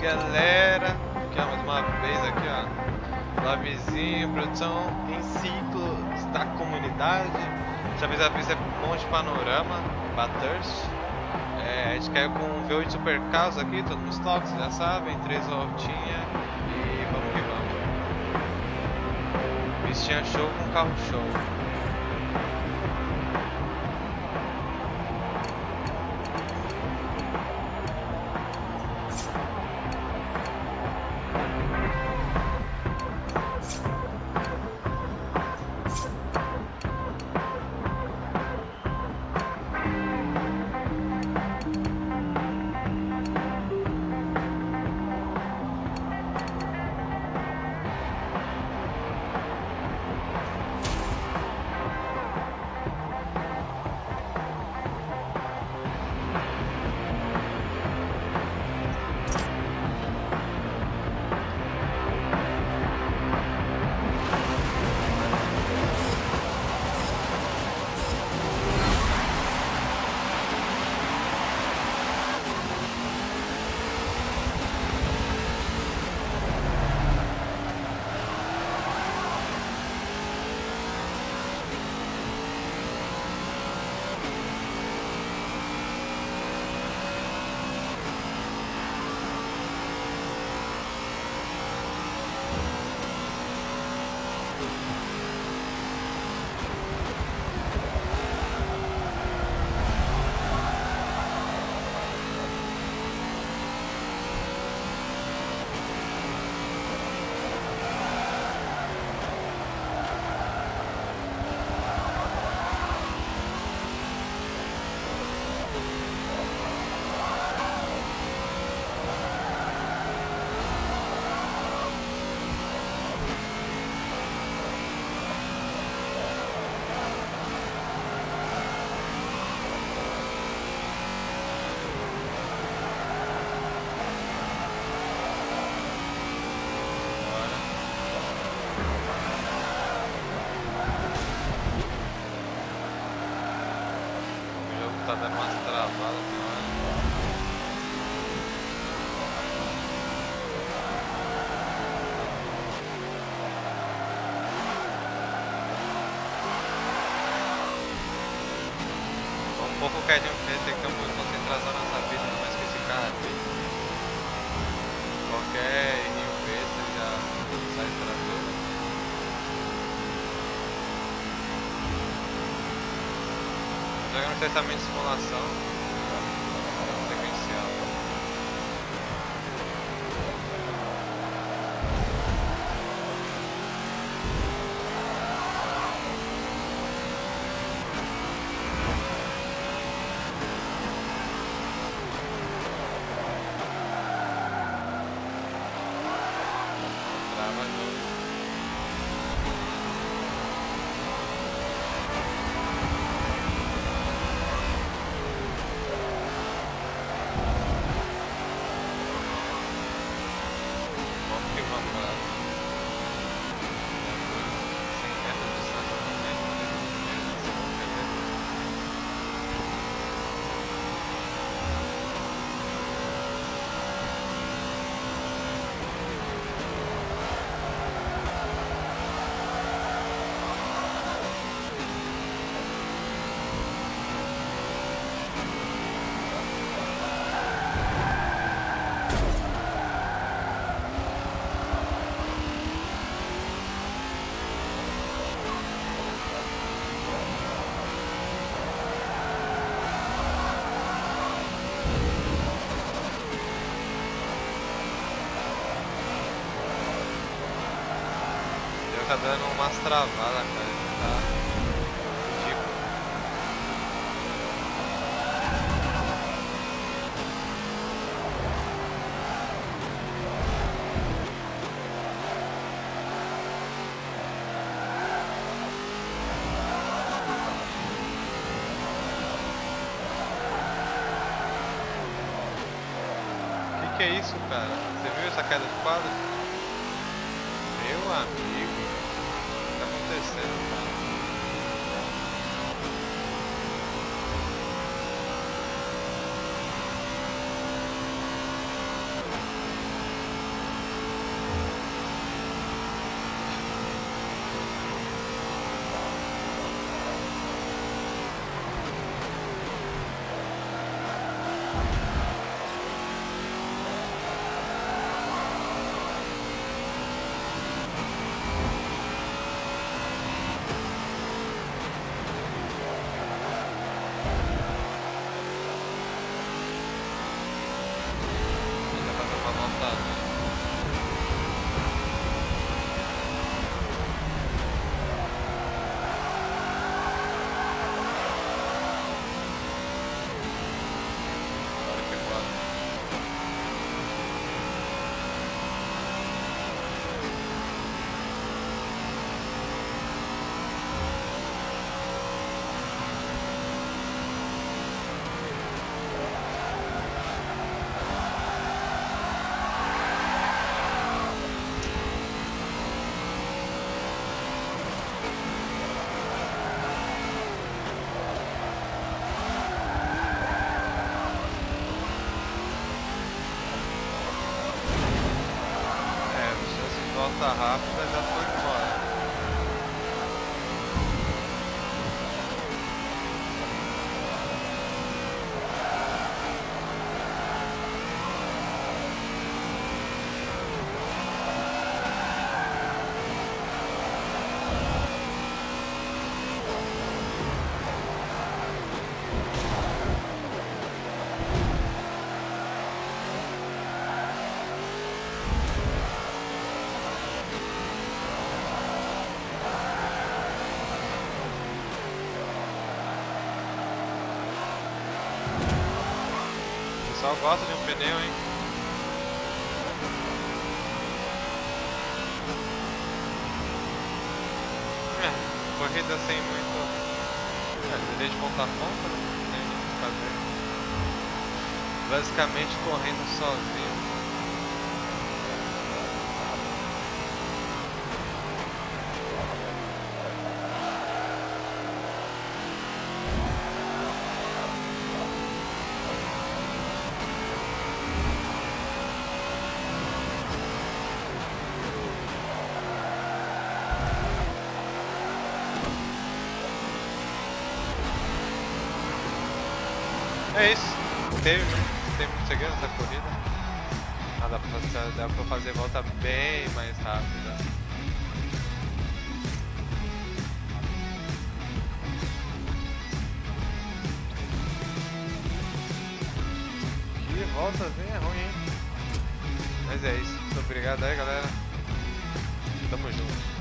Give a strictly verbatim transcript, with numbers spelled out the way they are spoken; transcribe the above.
galera, aqui ó, mais uma vez aqui ó, Lavizinho, produção em ciclos da comunidade. Dessa vez a pista é Monte Panorama, Bathurst. É, a gente caiu com um V oito Super Carros aqui, todo nos toques, já sabem, três voltinhas e vamos que vamos. Pistinha show com carro show. Tá dando umas travadas aqui, olha. Um pouco quietinho, porque tem que ter um pouco de concentração nessa vida, não mais que esse carro aqui. Qualquer errinho besta já sai estragando. Jogando testamento de simulação sequencial. Trava tudo. Tá dando umas travadas, cara. Tá ridículo. Que que é isso, cara? Você viu essa queda de quadro? Meu amigo. O que tá acontecendo, cara? sozinho. Volta rápida já foi embora. O pessoal gosta de um pneu, hein? É, corrida sem muito... É, desde ponta a ponta, não tem muito o que fazer. Basicamente correndo sozinho. É isso, teve, não tem muito segredo nessa corrida. Ah, dá, pra fazer, dá pra fazer volta bem mais rápida. Que voltazinha ruim, hein? Mas é isso, muito obrigado aí, galera. Tamo junto.